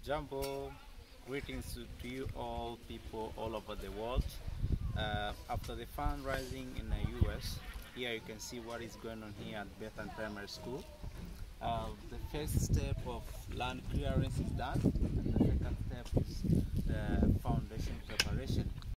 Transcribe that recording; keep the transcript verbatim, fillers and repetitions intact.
Jumbo, greetings to, to you all people all over the world. Uh, after the fundraising in the U S, here you can see what is going on here at Bethlehem Primary School. Uh, the first step of land clearance is done, and the second step is the foundation preparation.